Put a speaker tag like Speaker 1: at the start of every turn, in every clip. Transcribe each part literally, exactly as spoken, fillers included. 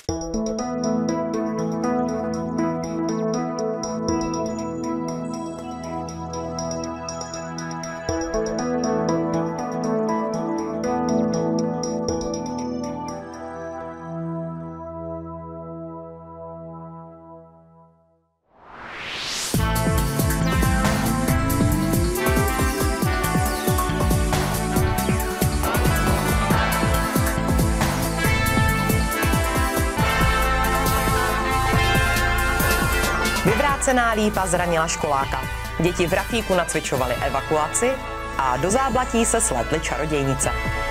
Speaker 1: Vyvrácená lípa zranila školáka. Děti v Rafíku nacvičovaly evakuaci a do záblatí se slétly čarodějnice.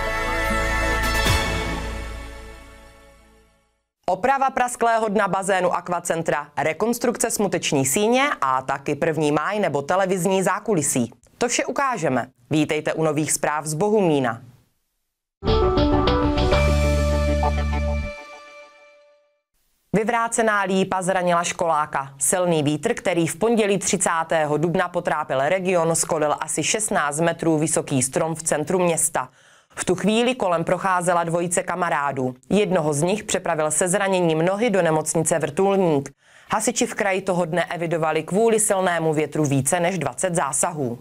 Speaker 1: Oprava prasklého dna bazénu Aquacentra, rekonstrukce smuteční síně a taky první máj nebo televizní zákulisí. To vše ukážeme. Vítejte u nových zpráv z Bohumína. Vyvrácená lípa zranila školáka. Silný vítr, který v pondělí třicátého dubna potrápil region, skolil asi šestnáct metrů vysoký strom v centru města. V tu chvíli kolem procházela dvojice kamarádů. Jednoho z nich přepravil se zraněním nohy do nemocnice Vrtulník. Hasiči v kraji toho dne evidovali kvůli silnému větru více než dvacet zásahů.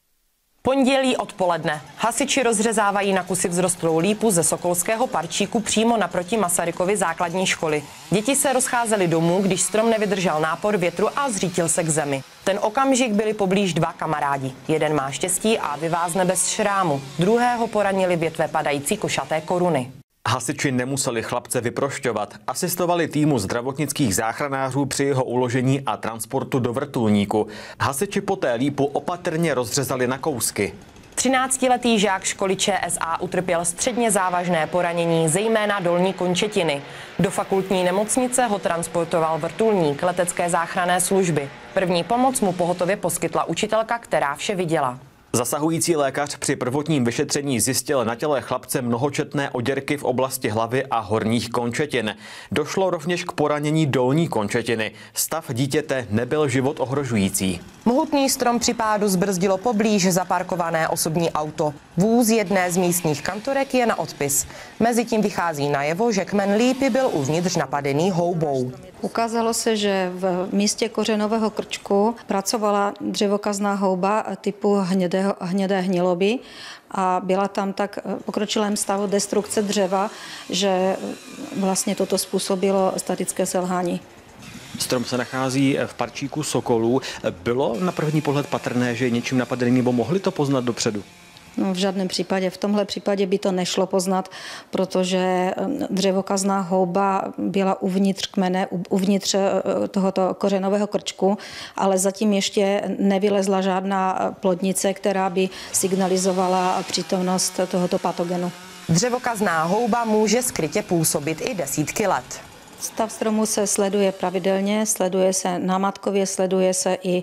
Speaker 1: Pondělí odpoledne. Hasiči rozřezávají na kusy vzrostlou lípu ze Sokolského parčíku přímo naproti Masarykovy základní školy. Děti se rozcházely domů, když strom nevydržel nápor větru a zřítil se k zemi. Ten okamžik byli poblíž dva kamarádi. Jeden má štěstí a vyvázne bez šrámu. Druhého poranili větve padající košaté koruny.
Speaker 2: Hasiči nemuseli chlapce vyprošťovat. Asistovali týmu zdravotnických záchranářů při jeho uložení a transportu do Vrtulníku. Hasiči poté lípu opatrně rozřezali na kousky.
Speaker 1: třináctiletý žák školy ČSA utrpěl středně závažné poranění, zejména dolní končetiny. Do fakultní nemocnice ho transportoval Vrtulník letecké záchranné služby. První pomoc mu pohotově poskytla učitelka, která vše viděla.
Speaker 2: Zasahující lékař při prvotním vyšetření zjistil na těle chlapce mnohočetné oděrky v oblasti hlavy a horních končetin. Došlo rovněž k poranění dolní končetiny. Stav dítěte nebyl život ohrožující.
Speaker 1: Mohutný strom při pádu zbrzdilo poblíž zaparkované osobní auto. Vůz jedné z místních kantorek je na odpis. Mezitím vychází najevo, že kmen lípy byl uvnitř napadený houbou.
Speaker 3: Ukázalo se, že v místě kořenového krčku pracovala dřevokazná houba typu hnědého, hnědé hniloby a byla tam tak v pokročilém stavu destrukce dřeva, že vlastně toto způsobilo statické selhání.
Speaker 2: Strom se nachází v parčíku Sokolů. Bylo na první pohled patrné, že je něčím napadený, nebo mohli to poznat dopředu?
Speaker 3: No, v žádném případě. V tomhle případě by to nešlo poznat, protože dřevokazná houba byla uvnitř kmene, uvnitř tohoto kořenového krčku, ale zatím ještě nevylezla žádná plodnice, která by signalizovala přítomnost tohoto patogenu.
Speaker 1: Dřevokazná houba může skrytě působit i desítky let.
Speaker 3: Stav stromu se sleduje pravidelně, sleduje se námatkově, sleduje se i,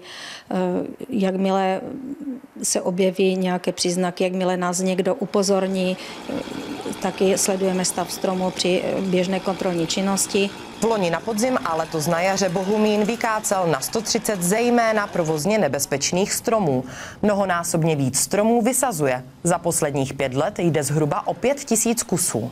Speaker 3: jakmile se objeví nějaké příznaky, jakmile nás někdo upozorní, taky sledujeme stav stromu při běžné kontrolní činnosti.
Speaker 1: V loni na podzim a letos na jaře Bohumín vykácel na sto třicet zejména provozně nebezpečných stromů. Mnohonásobně víc stromů vysazuje. Za posledních pět let jde zhruba o pět tisíc kusů.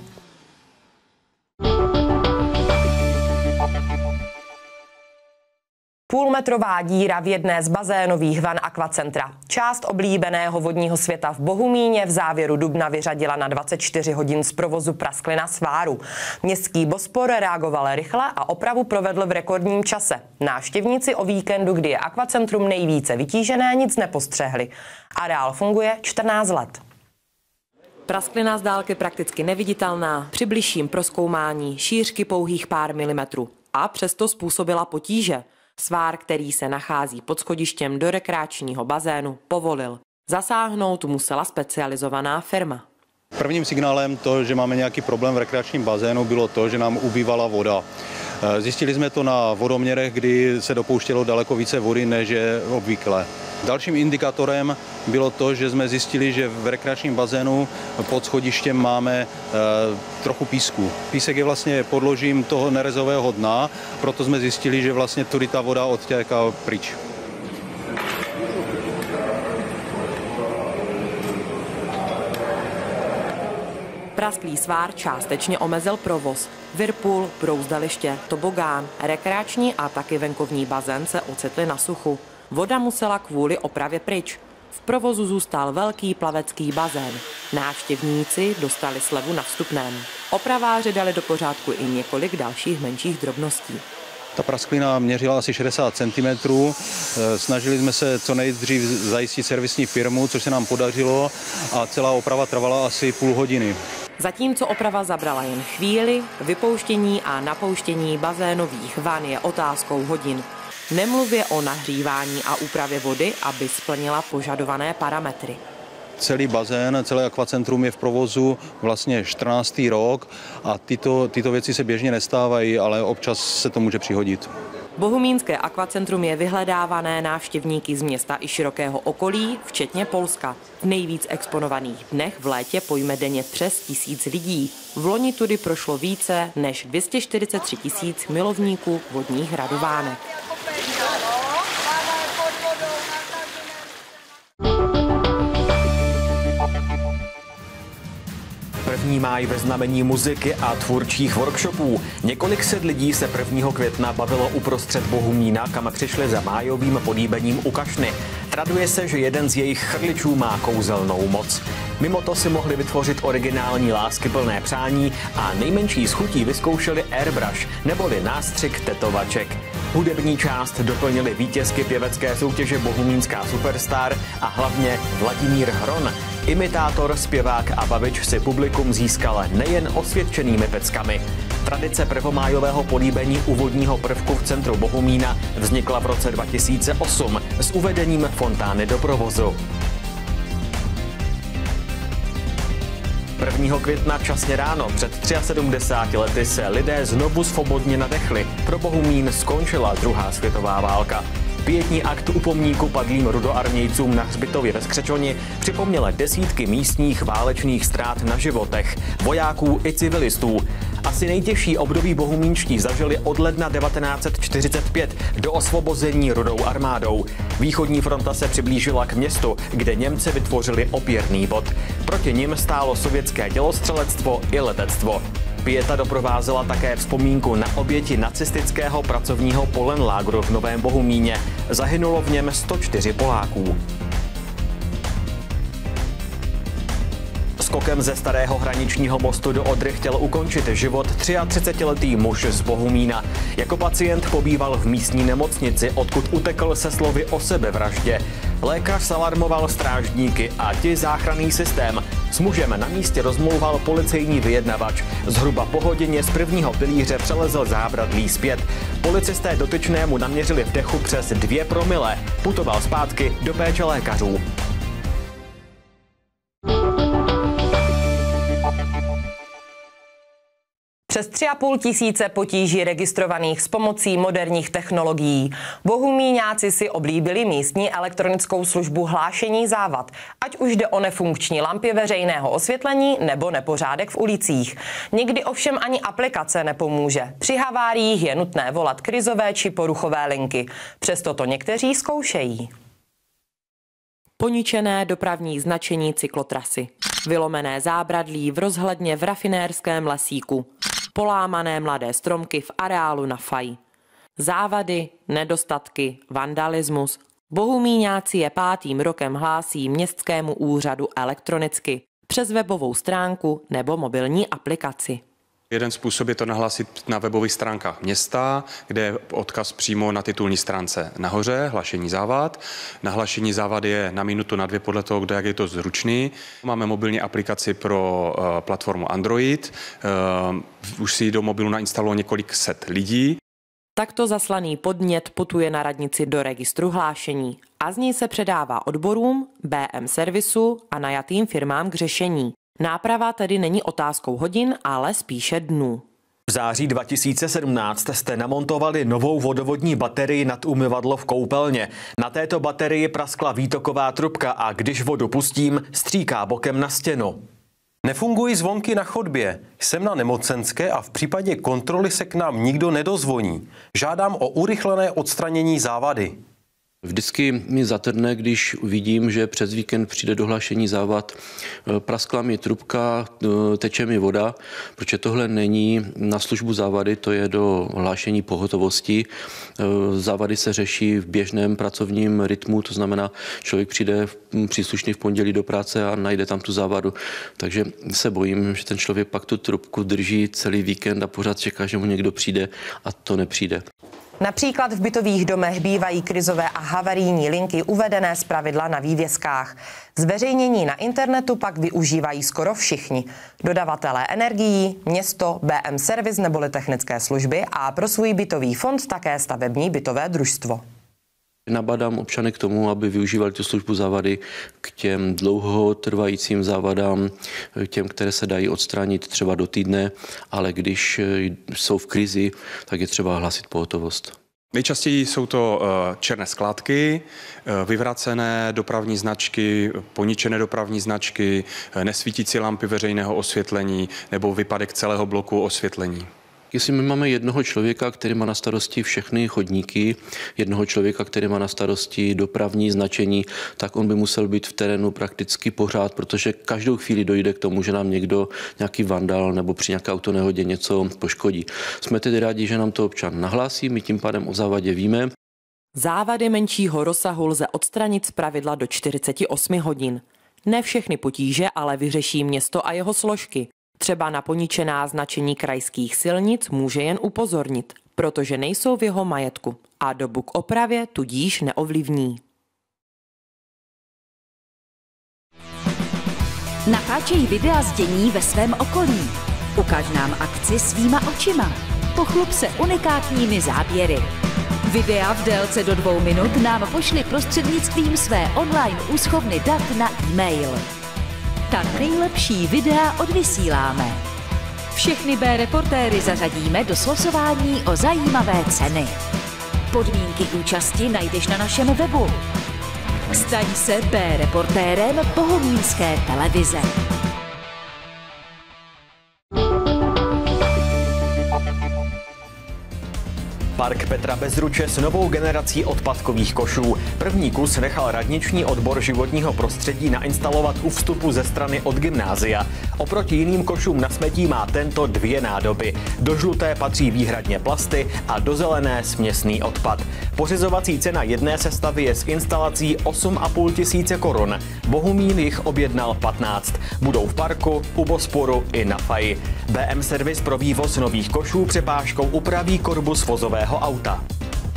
Speaker 1: Půlmetrová díra v jedné z bazénových van Aquacentra. Část oblíbeného vodního světa v Bohumíně v závěru dubna vyřadila na dvacet čtyři hodin z provozu prasklina sváru. Městský Bospor reagoval rychle a opravu provedl v rekordním čase. Návštěvníci o víkendu, kdy je Aquacentrum nejvíce vytížené, nic nepostřehli. Areál funguje čtrnáct let. Prasklina z dálky prakticky neviditelná, při bližším prozkoumání šířky pouhých pár milimetrů. A přesto způsobila potíže. Svár, který se nachází pod schodištěm do rekreačního bazénu, povolil. Zasáhnout musela specializovaná firma.
Speaker 4: Prvním signálem to, že máme nějaký problém v rekreačním bazénu, bylo to, že nám ubývala voda. Zjistili jsme to na vodoměrech, kdy se dopouštělo daleko více vody, než je obvykle. Dalším indikátorem bylo to, že jsme zjistili, že v rekreačním bazénu pod schodištěm máme e, trochu písku. Písek je vlastně podložím toho nerezového dna, proto jsme zjistili, že vlastně tudy ta voda odtéká pryč.
Speaker 1: Prasklý svár částečně omezil provoz. Whirlpool, brouzdaliště, tobogán, rekreační a taky venkovní bazén se ocitly na suchu. Voda musela kvůli opravě pryč. V provozu zůstal velký plavecký bazén. Návštěvníci dostali slevu na vstupném. Opraváři dali do pořádku i několik dalších menších drobností.
Speaker 4: Ta prasklina měřila asi šedesát centimetrů. Snažili jsme se co nejdřív zajistit servisní firmu, což se nám podařilo, a celá oprava trvala asi půl hodiny.
Speaker 1: Zatímco oprava zabrala jen chvíli, vypouštění a napouštění bazénových van je otázkou hodin. Nemluvě o nahřívání a úpravě vody, aby splnila požadované parametry.
Speaker 4: Celý bazén, celé akvacentrum je v provozu vlastně čtrnáctý rok a tyto, tyto věci se běžně nestávají, ale občas se to může přihodit.
Speaker 1: Bohumínské akvacentrum je vyhledávané návštěvníky z města i širokého okolí, včetně Polska. V nejvíc exponovaných dnech v létě pojme denně přes tisíc lidí. V loni tudy prošlo více než dvě stě čtyřicet tři tisíc milovníků vodních radovánek.
Speaker 2: První máj ve znamení muziky a tvůrčích workshopů. Několik set lidí se prvního května bavilo uprostřed Bohumína, kam přišli za májovým políbením u kašny. Traduje se, že jeden z jejich chrličů má kouzelnou moc. Mimo to si mohli vytvořit originální láskyplné přání a nejmenší z chutí vyzkoušeli airbrush, neboli nástřik tetovaček. Hudební část doplnili vítězky pěvecké soutěže Bohumínská superstar a hlavně Vladimír Hron. Imitátor, zpěvák a bavič si publikum získal nejen osvědčenými peckami. Tradice prvomájového políbení u vodního prvku v centru Bohumína vznikla v roce dva tisíce osm s uvedením fontány do provozu. prvního května časně ráno před sedmdesáti třemi lety se lidé znovu svobodně nadechli. Pro Bohumín skončila druhá světová válka. Pietní akt u pomníku padlým rudoarmějcům na hřbitově ve Skřečoni připomněl desítky místních válečných ztrát na životech, vojáků i civilistů. Asi nejtěžší období bohumínští zažili od ledna devatenáct set čtyřicet pět do osvobození Rudou armádou. Východní fronta se přiblížila k městu, kde Němci vytvořili opěrný bod. Proti nim stálo sovětské dělostřelectvo i letectvo. Pieta doprovázela také vzpomínku na oběti nacistického pracovního polenlágru v Novém Bohumíně. Zahynulo v něm sto čtyři Poláků. Skokem ze starého hraničního mostu do Odry chtěl ukončit život třiatřicetiletý muž z Bohumína. Jako pacient pobýval v místní nemocnici, odkud utekl se slovy o sebevraždě. Lékař alarmoval strážníky a ti záchranný systém. S mužem na místě rozmlouval policejní vyjednavač. Zhruba po hodině z prvního pilíře přelezl zábradlí zpět. Policisté dotyčnému naměřili v dechu přes dvě promile. Putoval zpátky do péče lékařů.
Speaker 1: Přes tři a půl tisíce potíží registrovaných s pomocí moderních technologií. Bohumíňáci si oblíbili místní elektronickou službu hlášení závad, ať už jde o nefunkční lampy veřejného osvětlení nebo nepořádek v ulicích. Někdy ovšem ani aplikace nepomůže. Při haváriích je nutné volat krizové či poruchové linky. Přesto to někteří zkoušejí. Poničené dopravní značení cyklotrasy. Vylomené zábradlí v rozhledně v rafinérském lesíku. Polámané mladé stromky v areálu na faji. Závady, nedostatky, vandalismus. Bohumíňáci je pátým rokem hlásí městskému úřadu elektronicky, přes webovou stránku nebo mobilní aplikaci.
Speaker 5: Jeden způsob je to nahlásit na webových stránkách města, kde je odkaz přímo na titulní stránce nahoře, hlášení závad. Nahlašení závad je na minutu, na dvě podle toho, kde jak je to zručný. Máme mobilní aplikaci pro uh, platformu Android. Uh, už si do mobilu nainstalovalo několik set lidí.
Speaker 1: Takto zaslaný podnět putuje na radnici do registru hlášení a z ní se předává odborům, bé em servisu a najatým firmám k řešení. Náprava tedy není otázkou hodin, ale spíše dnů.
Speaker 2: V září dva tisíce sedmnáct jste namontovali novou vodovodní baterii nad umyvadlo v koupelně. Na této baterii praskla výtoková trubka a když vodu pustím, stříká bokem na stěnu.
Speaker 6: Nefungují zvonky na chodbě. Jsem na nemocenské a v případě kontroly se k nám nikdo nedozvoní. Žádám o urychlené odstranění závady.
Speaker 7: Vždycky mi zatrne, když vidím, že přes víkend přijde dohlášení závad, praskla mi trubka, teče mi voda, protože tohle není na službu závady, to je do hlášení pohotovosti. Závady se řeší v běžném pracovním rytmu, to znamená, člověk přijde příslušný v pondělí do práce a najde tam tu závadu. Takže se bojím, že ten člověk pak tu trubku drží celý víkend a pořád čeká, že mu někdo přijde a to nepřijde.
Speaker 1: Například v bytových domech bývají krizové a havarijní linky uvedené zpravidla na vývězkách. Zveřejnění na internetu pak využívají skoro všichni. Dodavatelé energií, město, bé em Servis neboli technické služby a pro svůj bytový fond také stavební bytové družstvo.
Speaker 7: Nabádám občany k tomu, aby využívali tu službu závady k těm dlouhotrvajícím závadám, těm, které se dají odstranit třeba do týdne, ale když jsou v krizi, tak je třeba hlásit pohotovost.
Speaker 5: Nejčastěji jsou to černé skládky, vyvracené dopravní značky, poničené dopravní značky, nesvítící lampy veřejného osvětlení nebo výpadek celého bloku osvětlení.
Speaker 7: Jestli my máme jednoho člověka, který má na starosti všechny chodníky, jednoho člověka, který má na starosti dopravní značení, tak on by musel být v terénu prakticky pořád, protože každou chvíli dojde k tomu, že nám někdo, nějaký vandal nebo při nějaké autonehodě něco poškodí. Jsme tedy rádi, že nám to občan nahlásí, my tím pádem o závadě víme.
Speaker 1: Závady menšího rozsahu lze odstranit zpravidla do čtyřiceti osmi hodin. Ne všechny potíže ale vyřeší město a jeho složky. Třeba na poničená značení krajských silnic může jen upozornit, protože nejsou v jeho majetku a dobu k opravě tudíž neovlivní.
Speaker 8: Natáčej videa z dění ve svém okolí. Ukaž nám akci svýma očima. Pochlup se unikátními záběry. Videa v délce do dvou minut nám pošli prostřednictvím své online úschovny dat na e-mail. Ta nejlepší videa odvysíláme. Všechny bé reportéry zařadíme do slosování o zajímavé ceny. Podmínky účasti najdeš na našem webu. Staň se bé reportérem Bohumínské televize.
Speaker 2: Park Petra Bezruče s novou generací odpadkových košů. První kus nechal radniční odbor životního prostředí nainstalovat u vstupu ze strany od gymnázia. Oproti jiným košům na smetí má tento dvě nádoby. Do žluté patří výhradně plasty a do zelené směsný odpad. Pořizovací cena jedné sestavy je s instalací osm a půl tisíce korun. Bohumín jich objednal patnáct. Budou v parku, u Bosporu i na Faji. bé em Servis pro vývoz nových košů přepážkou upraví korbu z vozového auta.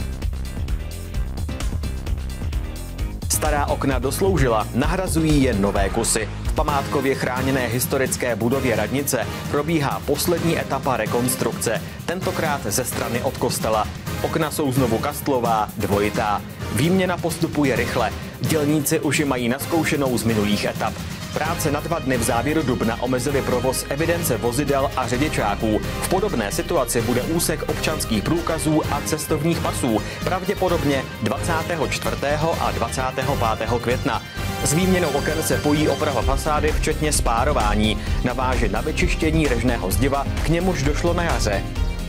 Speaker 2: Stará okna dosloužila, nahrazují jen nové kusy. V památkově chráněné historické budově radnice probíhá poslední etapa rekonstrukce, tentokrát ze strany od kostela. Okna jsou znovu kastlová, dvojitá. Výměna postupuje rychle. Dělníci už ji mají naskoušenou z minulých etap. Práce na dva dny v závěru dubna omezily provoz evidence vozidel a řidičáků. V podobné situaci bude úsek občanských průkazů a cestovních pasů, pravděpodobně dvacátého čtvrtého a dvacátého pátého května. S výměnou oken se pojí oprava fasády, včetně spárování. Naváže na vyčištění režného zdiva, k němuž došlo na jaře.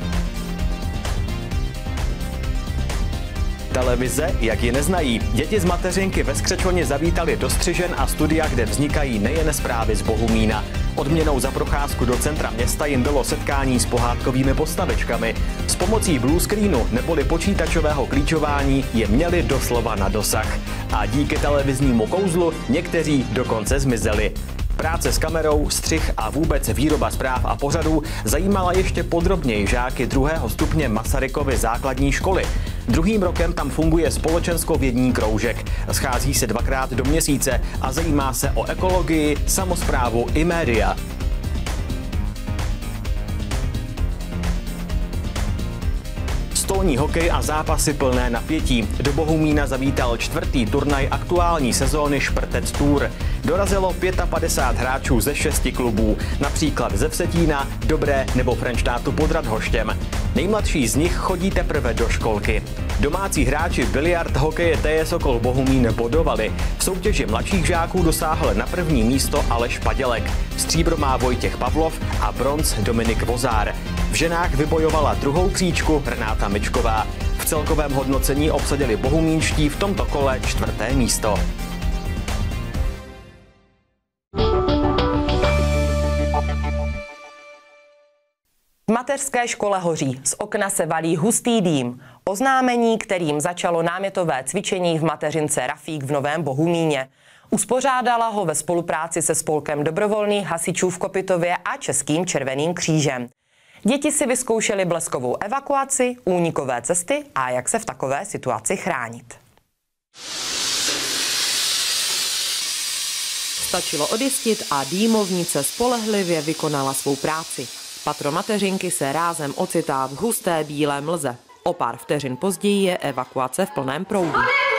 Speaker 2: Televize, jak ji neznají. Děti z mateřinky ve Skřečoně zavítali do Střižen a studia, kde vznikají nejen zprávy z Bohumína. Odměnou za procházku do centra města jim bylo setkání s pohádkovými postavičkami. S pomocí blue screenu neboli počítačového klíčování je měli doslova na dosah. A díky televiznímu kouzlu někteří dokonce zmizeli. Práce s kamerou, střih a vůbec výroba zpráv a pořadů zajímala ještě podrobněji žáky druhého stupně Masarykovy základní školy. Druhým rokem tam funguje společensko-vědní kroužek. Schází se dvakrát do měsíce a zajímá se o ekologii, samosprávu i média. Stolní hokej a zápasy plné napětí. Do Bohumína zavítal čtvrtý turnaj aktuální sezóny Šprtec Tour. Dorazilo padesát pět hráčů ze šesti klubů, například ze Vsetína, Dobré nebo Frenštátu pod Radhoštěm. Nejmladší z nich chodí teprve do školky. Domácí hráči biliard hokeje té es Sokol Bohumín bodovali. V soutěži mladších žáků dosáhl na první místo Aleš Padělek. Stříbro má Vojtěch Pavlov a bronz Dominik Vozár. V ženách vybojovala druhou příčku Renáta Mičková. V celkovém hodnocení obsadili bohumínští v tomto kole čtvrté místo.
Speaker 1: V mateřské škole hoří, z okna se valí hustý dým. Oznámení, kterým začalo námětové cvičení v mateřince Rafík v Novém Bohumíně. Uspořádala ho ve spolupráci se Spolkem dobrovolných hasičů v Kopitově a Českým červeným křížem. Děti si vyzkoušely bleskovou evakuaci, únikové cesty a jak se v takové situaci chránit. Stačilo odjistit a dýmovnice spolehlivě vykonala svou práci. Patro mateřinky se rázem ocitá v husté bílé mlze. O pár vteřin později je evakuace v plném proudu.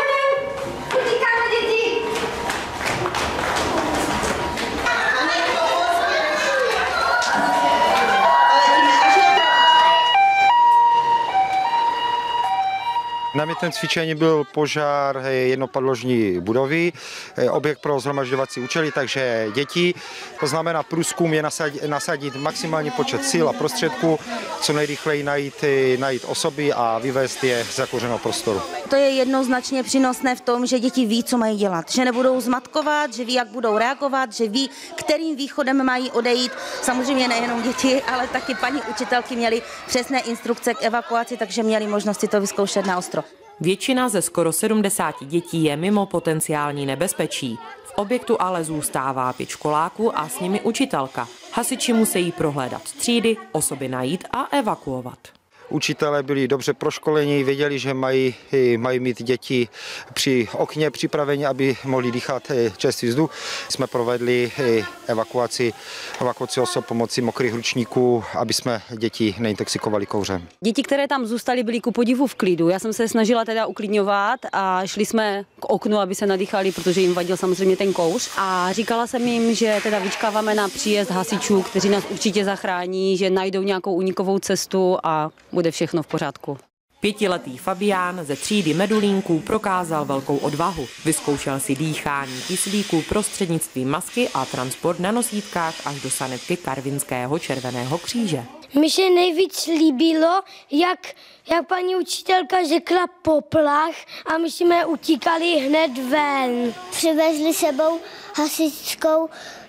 Speaker 9: Námětem cvičení byl požár jednopadložní budovy, objekt pro shromažďovací účely, takže děti, to znamená průzkum je nasadit, nasadit maximální počet sil a prostředků, co nejrychleji najít, najít osoby a vyvést je z zakouřeného prostoru.
Speaker 10: To je jednoznačně přínosné v tom, že děti ví, co mají dělat, že nebudou zmatkovat, že ví, jak budou reagovat, že ví, kterým východem mají odejít. Samozřejmě nejenom děti, ale taky paní učitelky měly přesné instrukce k evakuaci, takže měly možnost si to vyzkoušet na ostro.
Speaker 1: Většina ze skoro sedmdesáti dětí je mimo potenciální nebezpečí. V objektu ale zůstává pět školáků a s nimi učitelka. Hasiči musí prohlédat třídy, osoby najít a evakuovat.
Speaker 9: Učitelé byli dobře proškoleni, věděli, že mají, mají mít děti při okně připraveni, aby mohli dýchat čerstvý vzduch. Jsme provedli evakuaci, evakuaci osob pomocí mokrých ručníků, aby jsme děti neintoxikovali kouřem.
Speaker 11: Děti, které tam zůstaly, byly ku podivu v klidu. Já jsem se snažila teda uklidňovat a šli jsme k oknu, aby se nadýchali, protože jim vadil samozřejmě ten kouř. A říkala jsem jim, že teda vyčkáváme na příjezd hasičů, kteří nás určitě zachrání, že najdou nějakou únikovou cestu a bude všechno v pořádku.
Speaker 1: Pětiletý Fabián ze třídy medulínků prokázal velkou odvahu. Vyzkoušel si dýchání kyslíku prostřednictvím masky a transport na nosítkách až do sanitky Karvinského červeného kříže.
Speaker 12: Mi se nejvíc líbilo, jak, jak paní učitelka řekla poplach a my jsme utíkali hned ven.
Speaker 13: Přivezli sebou hasičskou,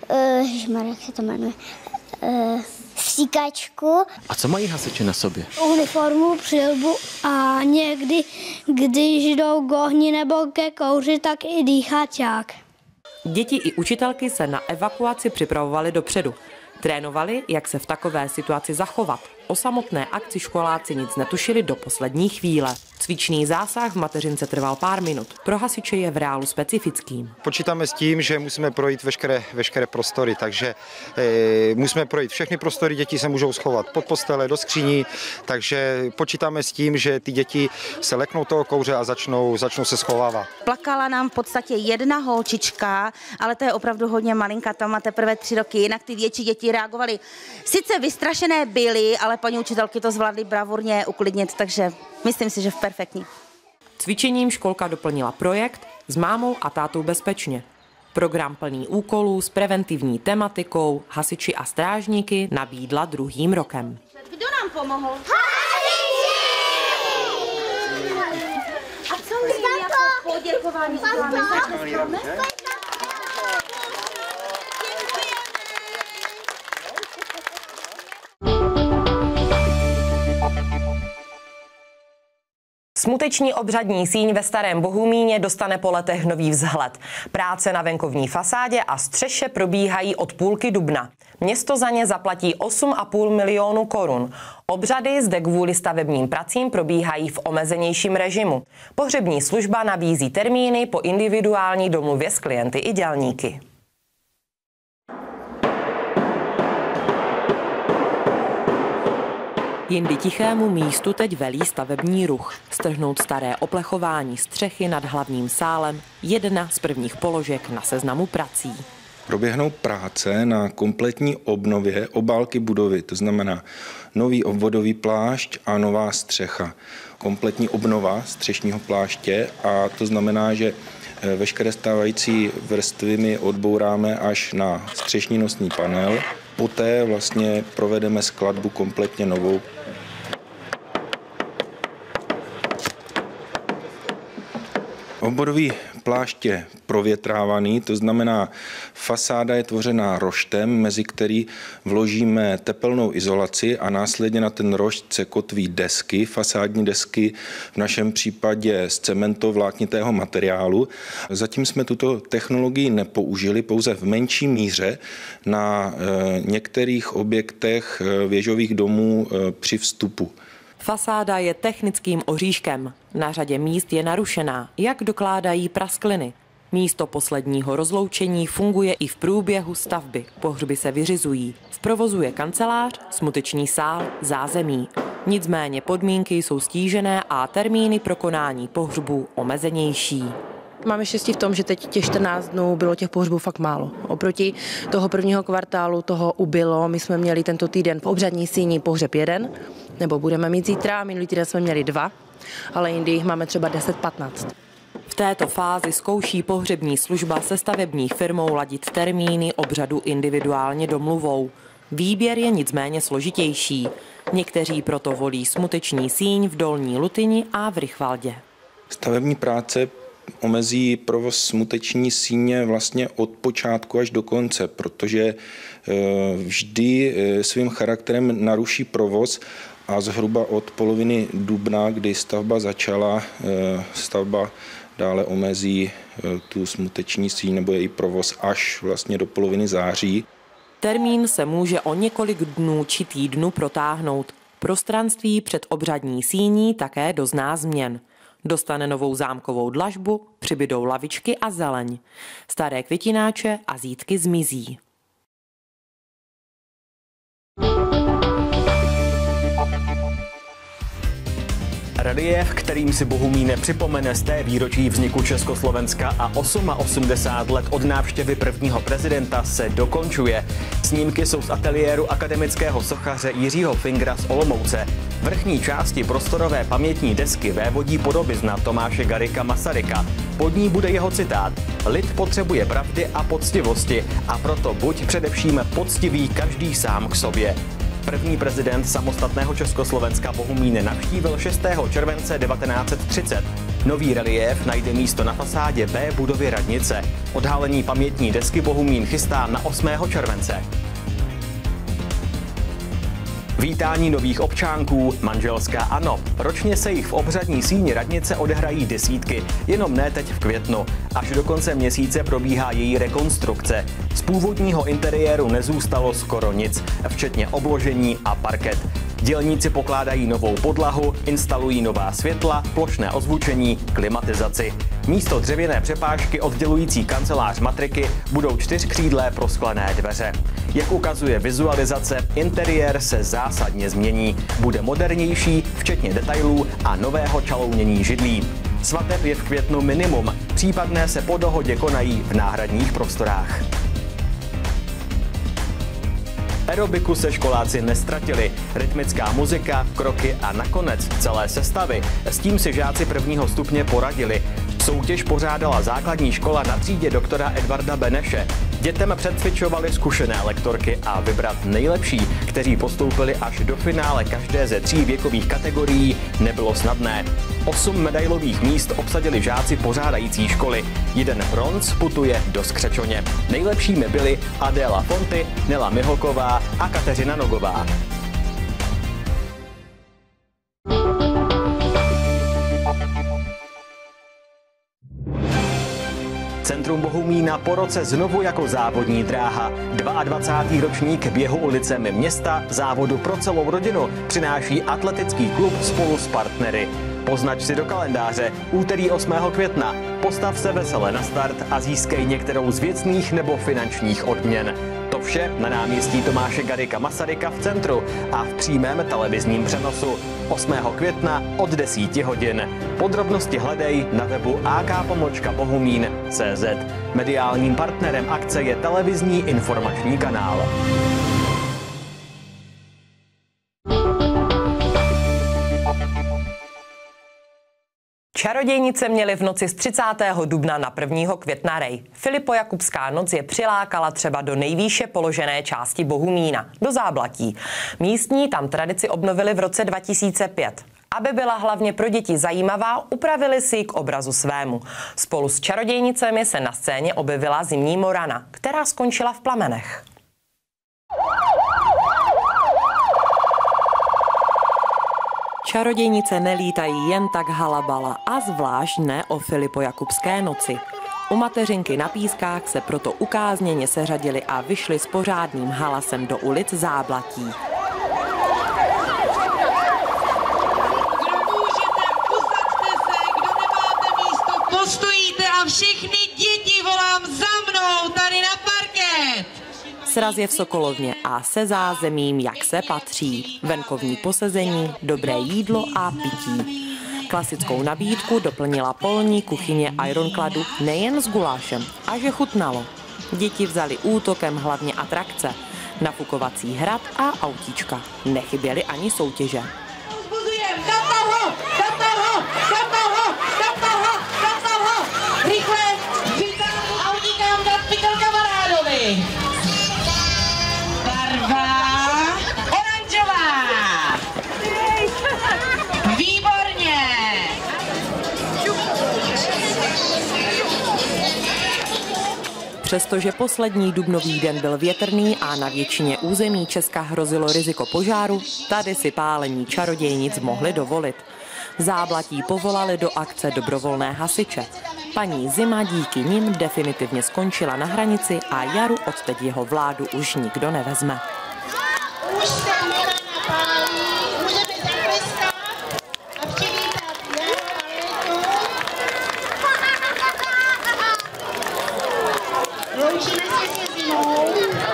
Speaker 13: uh, jak se to jmenuje, uh, stříkačku.
Speaker 7: A co mají hasiči na sobě?
Speaker 12: Uniformu, přilbu a někdy, když jdou k ohni nebo ke kouři, tak i dýchaťák.
Speaker 1: Děti i učitelky se na evakuaci připravovali dopředu. Trénovali, jak se v takové situaci zachovat. O samotné akci školáci nic netušili do poslední chvíle. Cvičný zásah v mateřince trval pár minut. Pro hasiče je v reálu specifickým.
Speaker 9: Počítáme s tím, že musíme projít veškeré, veškeré prostory, takže e, musíme projít všechny prostory, děti se můžou schovat pod postele, do skříní, takže počítáme s tím, že ty děti se leknou toho kouře a začnou, začnou se schovávat.
Speaker 10: Plakala nám v podstatě jedna holčička, ale to je opravdu hodně malinká, tam má teprve tři roky, jinak ty větší děti reagovaly. Sice vystrašené byly, ale paní učitelky to zvládly bravurně uklidnit, takže myslím si, že v perfektní.
Speaker 1: Cvičením školka doplnila projekt S mámou a tátou bezpečně. Program plný úkolů s preventivní tematikou hasiči a strážníky nabídla druhým rokem.
Speaker 10: Kdo nám pomohl? Hasiči! A co my jako poděkování uděláme?
Speaker 1: Smuteční obřadní síň ve Starém Bohumíně dostane po letech nový vzhled. Práce na venkovní fasádě a střeše probíhají od půlky dubna. Město za ně zaplatí osm a půl milionu korun. Obřady zde kvůli stavebním pracím probíhají v omezenějším režimu. Pohřební služba nabízí termíny po individuální domluvě s klienty i dělníky. Jindy tichému místu teď velí stavební ruch. Strhnout staré oplechování střechy nad hlavním sálem, jedna z prvních položek na seznamu prací.
Speaker 14: Proběhnou práce na kompletní obnově obálky budovy, to znamená nový obvodový plášť a nová střecha. Kompletní obnova střešního pláště a to znamená, že veškeré stávající vrstvy my odbouráme až na střešní nosný panel. Poté vlastně provedeme skladbu kompletně novou. Obvodový plášť je provětrávaný, to znamená, fasáda je tvořená roštem, mezi který vložíme tepelnou izolaci a následně na ten rošt se kotví desky, fasádní desky, v našem případě z cementovláknitého materiálu. Zatím jsme tuto technologii nepoužili, pouze v menší míře na některých objektech věžových domů při vstupu.
Speaker 1: Fasáda je technickým oříškem. Na řadě míst je narušená, jak dokládají praskliny. Místo posledního rozloučení funguje i v průběhu stavby. Pohřby se vyřizují. V provozu je kancelář, smuteční sál, zázemí. Nicméně podmínky jsou stížené a termíny pro konání pohřbů omezenější.
Speaker 15: Máme štěstí v tom, že teď těch čtrnáct dnů bylo těch pohřbů fakt málo. Oproti toho prvního kvartálu toho ubylo. My jsme měli tento týden v obřadní síni pohřeb jeden, nebo budeme mít zítra. Minulý týden jsme měli dva, ale jindy jich máme třeba deset patnáct.
Speaker 1: V této fázi zkouší pohřební služba se stavební firmou ladit termíny obřadu individuálně domluvou. Výběr je nicméně složitější. Někteří proto volí smuteční síň v Dolní Lutyni a v Rychvaldě.
Speaker 14: Stavební práce omezí provoz smuteční síně vlastně od počátku až do konce, protože vždy svým charakterem naruší provoz a zhruba od poloviny dubna, kdy stavba začala, stavba dále omezí tu smuteční síň nebo její provoz až vlastně do poloviny září.
Speaker 1: Termín se může o několik dnů či týdnů protáhnout. Prostranství před obřadní síní také dozná změn. Dostane novou zámkovou dlažbu, přibydou lavičky a zeleň. Staré květináče a zítky zmizí.
Speaker 2: Reliéf, kterým si Bohumín připomene z té výročí vzniku Československa a osmdesát osm let od návštěvy prvního prezidenta, se dokončuje. Snímky jsou z ateliéru akademického sochaře Jiřího Fingra z Olomouce. Vrchní části prostorové pamětní desky vévodí podobizna Tomáše Garrigua Masaryka. Pod ní bude jeho citát: Lid potřebuje pravdy a poctivosti a proto buď především poctivý každý sám k sobě. První prezident samostatného Československa Bohumín navštívil šestého července devatenáct set třicet. Nový reliéf najde místo na fasádě B budovy radnice. Odhalení pamětní desky Bohumín chystá na osmého července. Vítání nových občánků, manželská ano. Ročně se jich v obřadní síni radnice odehrají desítky, jenom ne teď v květnu. Až do konce měsíce probíhá její rekonstrukce. Z původního interiéru nezůstalo skoro nic, včetně obložení a parket. Dělníci pokládají novou podlahu, instalují nová světla, plošné ozvučení, klimatizaci. Místo dřevěné přepážky oddělující kancelář matriky budou čtyřkřídlé prosklené dveře. Jak ukazuje vizualizace, interiér se zásadně změní. Bude modernější, včetně detailů a nového čalounění židlí. Svateb je v květnu minimum, případné se po dohodě konají v náhradních prostorách. Aerobiku se školáci nestratili. Rytmická muzika, kroky a nakonec celé sestavy. S tím si žáci prvního stupně poradili. Soutěž pořádala základní škola na třídě doktora Edvarda Beneše. Dětem předcvičovali zkušené lektorky a vybrat nejlepší, kteří postoupili až do finále každé ze tří věkových kategorií, nebylo snadné. Osm medailových míst obsadili žáci pořádající školy. Jeden bronz putuje do Skřečoně. Nejlepšími byly Adéla Fonty, Nela Miholková a Kateřina Nogová. Centrum Bohumína po roce znovu jako závodní dráha. dvacátý druhý ročník běhu ulicemi města, závodu pro celou rodinu, přináší atletický klub spolu s partnery. Poznač si do kalendáře, úterý osmého května. Postav se vesele na start a získej některou z věcných nebo finančních odměn. To vše na náměstí Tomáše Garrigua Masaryka v centru a v přímém televizním přenosu. osmého května od deseti hodin. Podrobnosti hledej na webu a k pomlčka bohumín tečka cé zet. Mediálním partnerem akce je televizní informační kanál.
Speaker 1: Čarodějnice měly v noci z třicátého dubna na prvního května rej. Filipojakubská noc je přilákala třeba do nejvýše položené části Bohumína, do Záblatí. Místní tam tradici obnovili v roce dva tisíce pět. Aby byla hlavně pro děti zajímavá, upravili si ji k obrazu svému. Spolu s čarodějnicemi se na scéně objevila zimní morana, která skončila v plamenech. Čarodějnice nelítají jen tak halabala a zvlášť ne o Filipojakubské noci. U mateřinky na Pískách se proto ukázněně seřadili a vyšli s pořádným halasem do ulic Záblatí.
Speaker 16: Postojíte a všechny děti volám za mnou tady na parket.
Speaker 1: Sraz je v Sokolovně a se zázemím, jak se patří. Venkovní posezení, dobré jídlo a pití. Klasickou nabídku doplnila polní kuchyně Ironkladu nejen s gulášem, a že chutnalo. Děti vzali útokem hlavně atrakce, nafukovací hrad a autíčka. Nechyběly ani soutěže.
Speaker 16: Rychle říkám autíkám dát pytel kamarádovi. Barva oranžová. Výborně.
Speaker 1: Přestože poslední dubnový den byl větrný a na většině území Česka hrozilo riziko požáru, tady si pálení čarodějnic mohli dovolit. Záblatí povolali do akce dobrovolné hasiče. Paní Zima díky nim definitivně skončila na hranici a Jaru odteď jeho vládu už nikdo nevezme.
Speaker 16: Už se Morana pálí, můžeme zatleskat a přivítat Jaru Aletu. Loučíme se se Zimou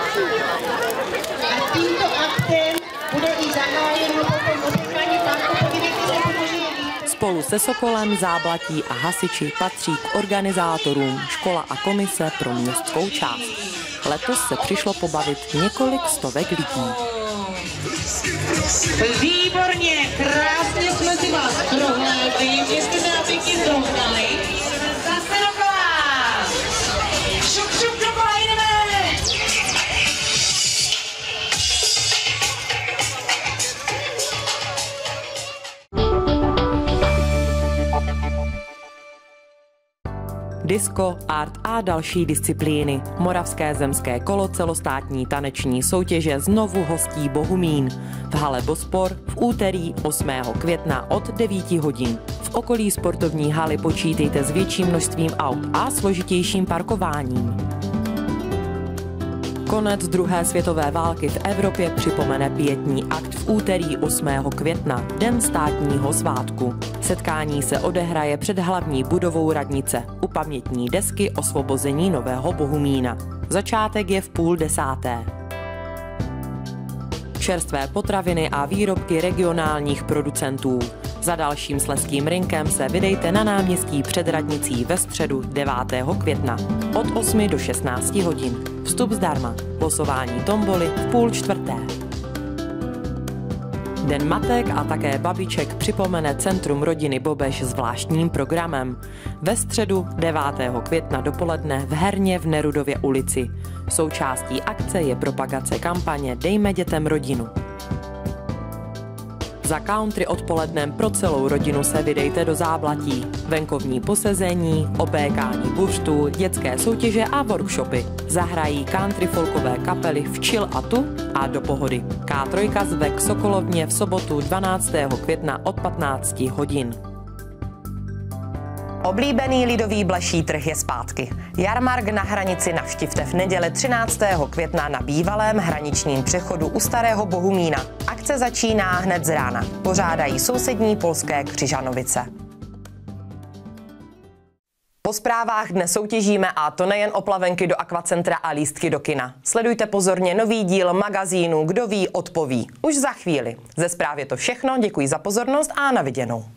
Speaker 16: a tímto aktem bude i zahájeno potom odevzdání parku. Podívejte se, protože je
Speaker 1: Spolu se Sokolem, Záblatí a hasiči patří k organizátorům škola a komise pro městskou část. Letos se přišlo pobavit několik stovek lidí.
Speaker 16: Výborně, krásně jsme si vás prohlédli, jestli se pěkně zrovnali. Zase dokola! Šup, šup, dokola, jdeme!
Speaker 1: Disko, art a další disciplíny. Moravské zemské kolo celostátní taneční soutěže znovu hostí Bohumín. V hale Bospor v úterý osmého května od devíti hodin. V okolí sportovní haly počítejte s větším množstvím aut a složitějším parkováním. Konec druhé světové války v Evropě připomene pietní akt v úterý osmého května, den státního svátku. Setkání se odehraje před hlavní budovou radnice u pamětní desky osvobození Nového Bohumína. Začátek je v půl desáté. Čerstvé potraviny a výrobky regionálních producentů. Za dalším slezským rynkem se vydejte na náměstí před radnicí ve středu devátého května od osmi do šestnácti hodin. Vstup zdarma. Losování tomboly v půl čtvrté. Den matek a také babiček připomene Centrum rodiny Bobeš zvláštním programem. Ve středu devátého května dopoledne v herně v Nerudově ulici. Součástí akce je propagace kampaně Dejme dětem rodinu. Za country odpolednem pro celou rodinu se vydejte do Záblatí. Venkovní posezení, obékání buřtů, dětské soutěže a workshopy. Zahrají country folkové kapely v Chill a tu a do pohody. Ká tři zve k Sokolovně v sobotu dvanáctého května od patnácti hodin. Oblíbený lidový bleší trh je zpátky. Jarmark na hranici navštivte v neděli třináctého května na bývalém hraničním přechodu u Starého Bohumína. Akce začíná hned z rána. Pořádají sousední polské Křižanovice. Po zprávách dnes soutěžíme, a to nejen o plavenky do akvacentra a lístky do kina. Sledujte pozorně nový díl magazínu Kdo ví, odpoví. Už za chvíli. Ze zprávy je to všechno, děkuji za pozornost a na viděnou.